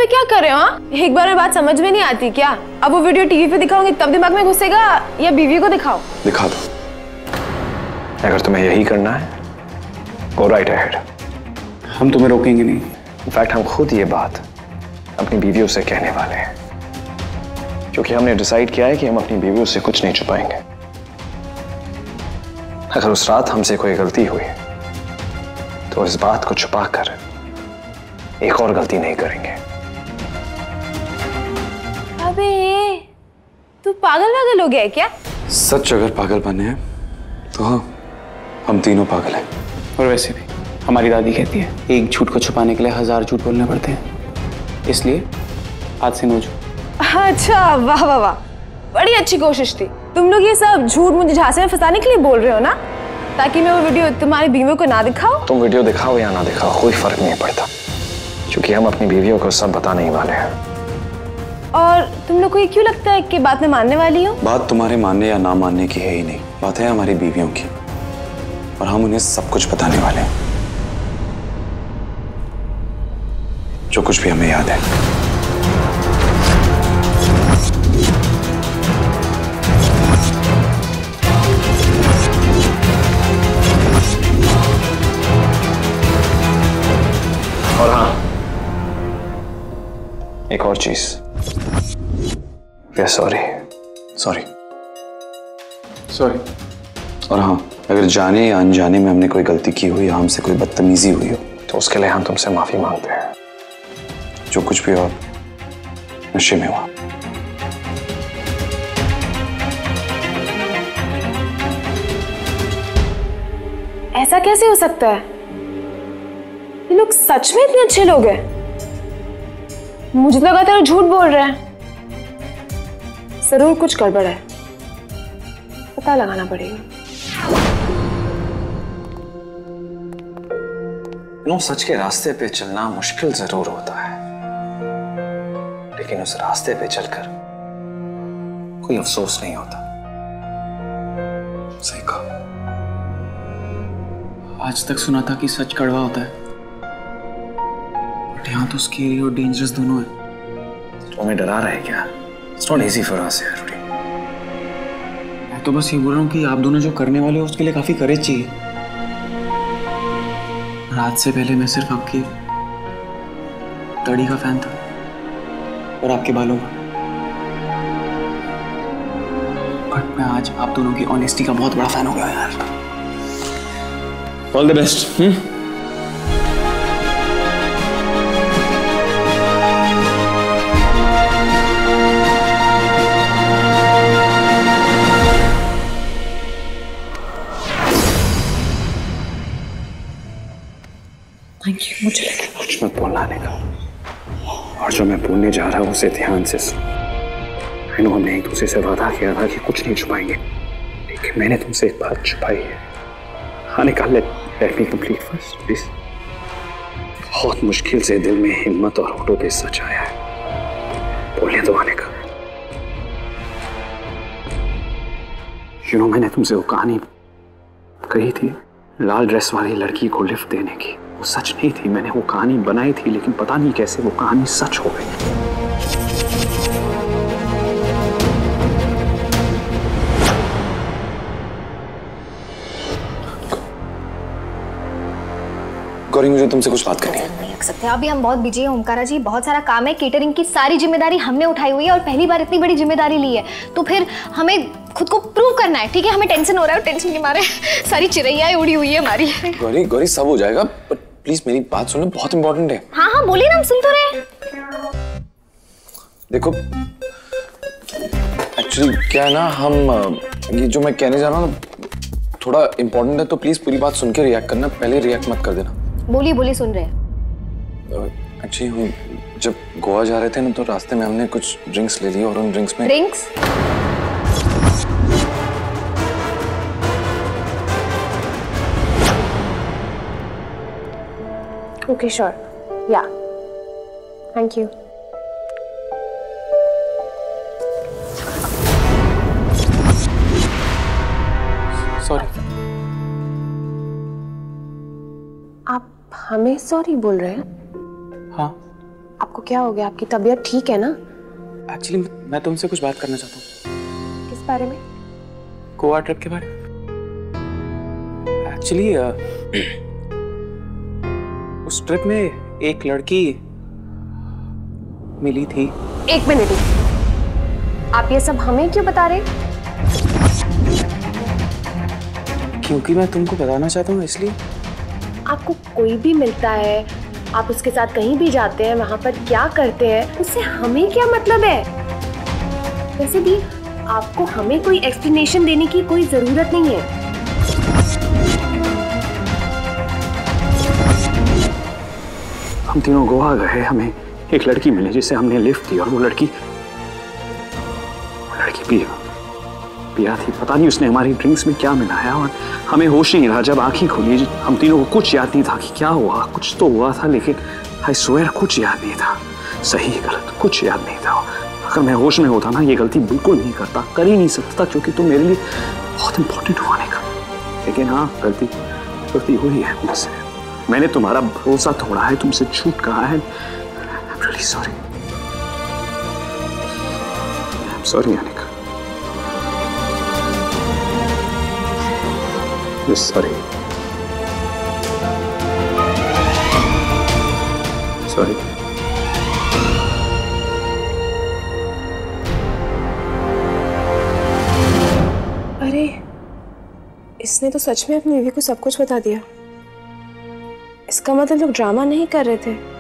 पे क्या कर रहे हो? हाँ, एक बार में बात समझ में नहीं आती क्या? अब वो वीडियो टीवी पे दिखाओगे तब दिमाग में घुसेगा या बीवी को दिखाओ? दिखा दो, अगर तुम्हें यही करना है गो राइट अहेड। हम तुम्हें रोकेंगे नहीं। इनफैक्ट हम खुद ये बात अपनी बीवियों से कहने वाले हैं, क्योंकि हमने डिसाइड किया है कि हम अपनी बीवियों से कुछ नहीं छुपाएंगे। अगर उस रात हमसे कोई गलती हुई तो इस बात को छुपाकर एक और गलती नहीं करेंगे। अबे तू पागल हो गया है क्या? सच अगर पागल बने हैं तो हाँ, हम तीनों पागल हैं। और वैसे भी हमारी दादी कहती है एक झूठ को छुपाने के लिए 1000 झूठ बोलने पड़ते हैं, इसलिए आज से 9 झूठ। अच्छा, वाह वाह वाह, बड़ी अच्छी कोशिश थी। तुम लोग ये सब झूठ मुझे झांसे में फंसाने के लिए बोल रहे हो ना, ताकि मैं वो वीडियो तुम्हारी बीवियों को ना दिखाऊं? तुम वीडियो दिखाओ या ना दिखाओ कोई फर्क नहीं पड़ता, क्योंकि हम अपनी बीवियों को सब बताने ही वाले हैं। और तुम लोग को ये क्यों लगता है कि बात मैं मानने वाली हूँ? बात तुम्हारे मानने या ना मानने की है ही नहीं, बात है हमारी बीवियों की, और हम उन्हें सब कुछ बताने वाले हैं, जो कुछ भी हमें याद है। और हाँ, एक और चीज, सॉरी। और हाँ, अगर जाने या अनजाने में हमने कोई गलती की हुई या हमसे कोई बदतमीजी हुई हो तो उसके लिए हम तुमसे माफी मांगते हैं। जो कुछ भी और नशे में हुआ। ऐसा कैसे हो सकता है? ये लोग सच में इतने अच्छे लोग हैं? मुझे लगा था वो झूठ बोल रहे हैं। जरूर कुछ गड़बड़ है, पता लगाना पड़ेगा। सच के रास्ते पे चलना मुश्किल जरूर होता है, लेकिन उस रास्ते पे चलकर कोई अफसोस नहीं होता। सही कहा। आज तक सुना था कि सच कड़वा होता है, बट यहाँ तो स्केरी और डेंजरस दोनों है। तुम्हें डरा रहा है क्या? It's not easy for us यार। मैं तो बस ये बोल रहा हूँ कि आप दोनों जो करने वाले हो उसके लिए काफी करेज चाहिए। रात से पहले मैं सिर्फ आपकी तड़ी का फैन था और आपके बालों का, बट मैं आज आप दोनों की ऑनेस्टी का बहुत बड़ा फैन हो गया यार। All the best. Thank you. मुझे लगा कुछ मत बोलना का, और जो मैं बोलने जा रहा हूँ उसे ध्यान से सुन। हमने एक दूसरे से वादा किया था कि कुछ नहीं छुपाएंगे, लेकिन मैंने तुमसे एक बात छुपाई है। Hanika, let me complete first please. बहुत मुश्किल से दिल में हिम्मत और होठों पे सच आया है, बोलने दो हानिका। मैंने तुमसे वो कहानी कही थी, लाल ड्रेस वाली लड़की को लिफ्ट देने की, वो सच नहीं थी। मैंने वो कहानी बनाई थी, लेकिन पता नहीं कैसे वो कहानी सच हो गई। गौरी, मुझे तुमसे कुछ बात करनी है। नहीं रख सकते, अभी हम बहुत बिजी हैं ओमकारा जी, बहुत सारा काम है। केटरिंग की सारी जिम्मेदारी हमने उठाई हुई है और पहली बार इतनी बड़ी जिम्मेदारी ली है, तो फिर हमें खुद को प्रूव करना है। ठीक है, हमें टेंशन हो रहा है और टेंशन के मारे सारी चिड़ैयाँ उड़ी हुई है हमारी। गौरी सब हो जाएगा, बट प्लीज मेरी बात सुनो, बहुत इंपॉर्टेंट है। हाँ बोलिए ना, हम सुन तो रहे हैं। देखो एक्चुअली क्या है ना, हम ये जो मैं कहने जा रहा हूँ थोड़ा इंपॉर्टेंट है, तो प्लीज पूरी बात सुन के रिएक्ट करना, पहले रिएक्ट मत कर देना। बोलिए सुन रहे हैं। एक्चुअली हम जब गोवा जा रहे थे ना, तो रास्ते में हमने कुछ ड्रिंक्स ले लिए और उन ड्रिंक्स में Okay, sure. Yeah. Thank you. Sorry. आप हमें सॉरी बोल रहे हैं? हाँ, आपको क्या हो गया? आपकी तबीयत ठीक है ना? एक्चुअली मैं तुमसे कुछ बात करना चाहता हूँ। किस बारे में? गोवा ट्रिप के बारे में। एक्चुअली उस ट्रिप में एक लड़की मिली थी। एक मिनट, आप ये सब हमें क्यों बता रहे? क्योंकि मैं तुमको बताना चाहता हूँ, इसलिए। आपको कोई भी मिलता है, आप उसके साथ कहीं भी जाते हैं, वहां पर क्या करते हैं, उससे हमें क्या मतलब है? वैसे भी आपको हमें कोई एक्सप्लेनेशन देने की कोई जरूरत नहीं है। हम तीनों गोवा गए, हमें एक लड़की मिली जिसे हमने लिफ्ट दी, और वो लड़की पिया थी। पता नहीं उसने हमारी ड्रिंक्स में क्या मिलाया और हमें होश ही नहीं रहा। जब आंखें खुली हम तीनों को कुछ याद नहीं था कि क्या हुआ। कुछ तो हुआ था, लेकिन आई स्वेयर कुछ याद नहीं था। सही गलत कुछ याद नहीं था। अगर मैं होश में होता ना, ये गलती बिल्कुल नहीं करता, कर ही नहीं सकता, क्योंकि तुम मेरे लिए बहुत इंपॉर्टेंट हुआ नहीं कर। लेकिन हाँ, गलती हुई है मुझसे। मैंने तुम्हारा भरोसा तोड़ा है, तुमसे झूठ कहा है। I'm really sorry. I'm sorry, Anika. I'm sorry. Sorry. अरे, इसने तो सच में अपनी बीवी को सब कुछ बता दिया। इसका मतलब लोग ड्रामा नहीं कर रहे थे।